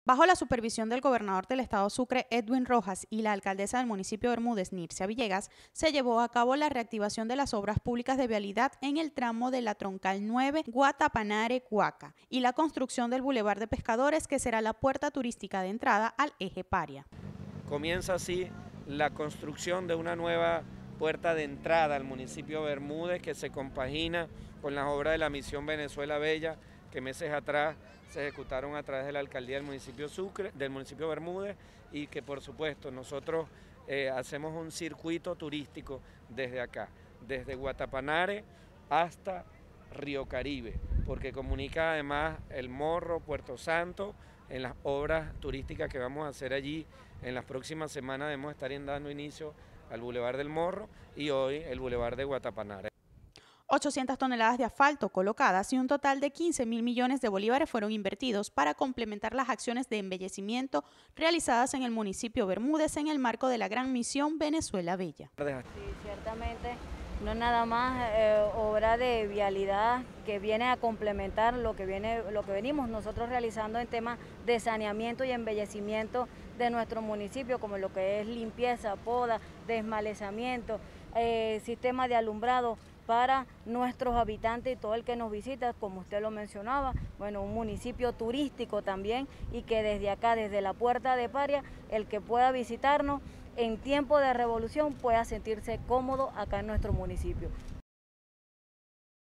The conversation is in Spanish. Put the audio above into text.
Bajo la supervisión del gobernador del estado Sucre, Edwin Rojas, y la alcaldesa del municipio de Bermúdez, Nircia Villegas, se llevó a cabo la reactivación de las obras públicas de vialidad en el tramo de la Troncal 9, Guatapanare-Cuaca, y la construcción del Boulevard de Pescadores, que será la puerta turística de entrada al eje Paria. Comienza así la construcción de una nueva puerta de entrada al municipio de Bermúdez, que se compagina con las obras de la Misión Venezuela Bella, que meses atrás se ejecutaron a través de la alcaldía del municipio Sucre, del municipio de Bermúdez, y que por supuesto nosotros hacemos un circuito turístico desde acá, desde Guatapanare hasta Río Caribe, porque comunica además El Morro, Puerto Santo, en las obras turísticas que vamos a hacer allí. En las próximas semanas debemos estar dando inicio al Boulevard del Morro y hoy el Boulevard de Guatapanare. 800 toneladas de asfalto colocadas y un total de 15.000 millones de bolívares fueron invertidos para complementar las acciones de embellecimiento realizadas en el municipio Bermúdez en el marco de la Gran Misión Venezuela Bella. Sí, ciertamente no nada más obra de vialidad que viene a complementar lo que venimos nosotros realizando en temas de saneamiento y embellecimiento de nuestro municipio, como lo que es limpieza, poda, desmalezamiento, sistema de alumbrado para nuestros habitantes y todo el que nos visita, como usted lo mencionaba, bueno, un municipio turístico también, y que desde acá, desde la Puerta de Paria, el que pueda visitarnos en tiempo de revolución pueda sentirse cómodo acá en nuestro municipio.